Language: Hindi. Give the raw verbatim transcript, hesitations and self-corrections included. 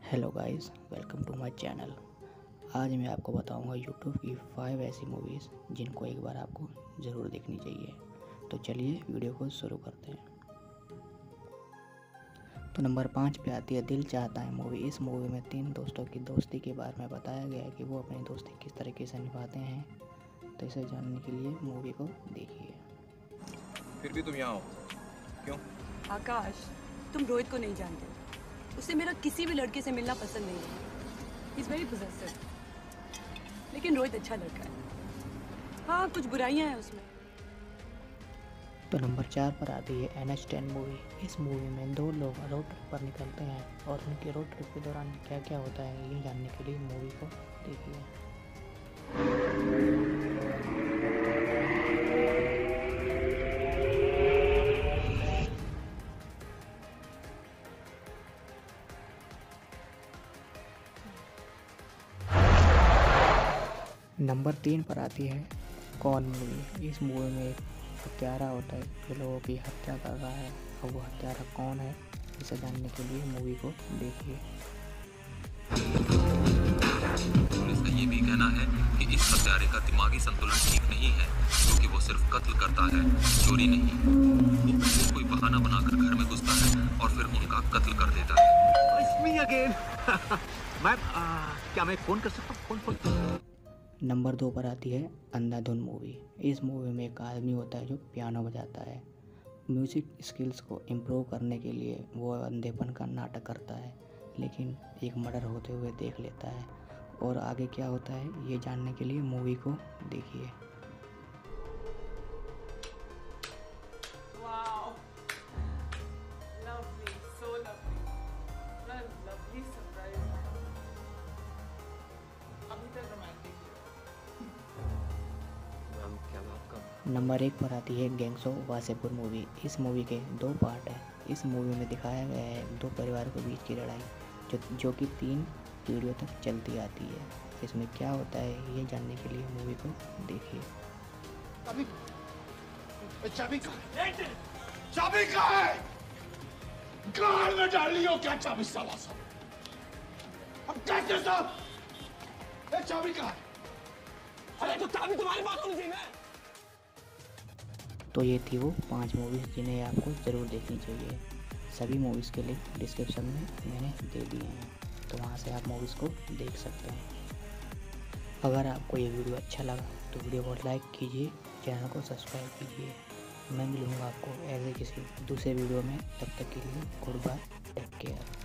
Hello guys, welcome to my channel. आज मैं आपको बताऊंगा यूट्यूब की फाइव ऐसी मूवीज़ जिनको एक बार आपको ज़रूर देखनी चाहिए। तो चलिए वीडियो को शुरू करते हैं। तो नंबर पाँच पे आती है दिल चाहता है मूवी। इस मूवी में तीन दोस्तों की दोस्ती के बारे में बताया गया है कि वो अपनी दोस्ती किस तरीके से निभाते हैं। तो इसे जानने के लिए मूवी को देखिए। फिर भी तुम यहाँ हो क्यों? आकाश, तुम रोहित को नहीं जानते। उसे मेरा किसी भी लड़के से मिलना पसंद नहीं है। He's very possessive। लेकिन रोहित अच्छा लड़का है। हाँ, कुछ बुराइयां हैं उसमें। तो नंबर चार पर आती है एन एच टेन मूवी। इस मूवी में दो लोग रोड ट्रिप पर निकलते हैं और उनके रोड ट्रिप के दौरान क्या क्या होता है ये जानने के लिए मूवी को देखिए। नंबर तीन पर आती है कौन मूवी। इस मूवी में एक हत्यारा होता है जो लोगों की हत्या कर रहा है, और वो हत्यारा कौन है इसे जानने के लिए मूवी को देखिए। पुलिस का ये भी कहना है कि इस हत्यारे का दिमागी संतुलन ठीक नहीं है, क्योंकि वो सिर्फ कत्ल करता है, चोरी नहीं। वो, वो कोई बहाना बनाकर घर में घुसता है और फिर उनका कत्ल कर देता है। मैं क्या मैं फोन कर सकता हूँ? फोन फोन नंबर दो पर आती है अंधाधुन मूवी। इस मूवी में एक आदमी होता है जो पियानो बजाता है। म्यूज़िक स्किल्स को इम्प्रूव करने के लिए वो अंधेपन का नाटक करता है, लेकिन एक मर्डर होते हुए देख लेता है। और आगे क्या होता है ये जानने के लिए मूवी को देखिए। Wow. Lovely, so lovely. What a lovely surprise. अभी तक रोमांटिक मैम, क्या मैं आपका नंबर एक पर आती है गैंग्स ऑफ वासेपुर मूवी। इस मूवी के दो पार्ट हैं। इस मूवी में दिखाया गया है दो परिवारों के बीच की लड़ाई जो जो कि तीन पीढ़ियों तक चलती आती है। इसमें क्या होता है ये जानने के लिए मूवी को देखिए। चाबी चाबी कहाँ है? चाबी कहाँ है? कार में डाल ली हो क्या चाबी? साला सब अब कैसे सब? ए, चाबी कहाँ है? अरे तो चाबी तुम्हारे पास होनी चाहिए ना। तो ये थी वो पांच मूवीज़ जिन्हें आपको ज़रूर देखनी चाहिए। सभी मूवीज़ के लिंक डिस्क्रिप्शन में मैंने दे दिए हैं, तो वहाँ से आप मूवीज़ को देख सकते हैं। अगर आपको ये वीडियो अच्छा लगा तो वीडियो को लाइक कीजिए, चैनल को सब्सक्राइब कीजिए। मैं मिलूँगा आपको ऐसे किसी दूसरे वीडियो में। तब तक के लिए गुड बाय, टेक केयर।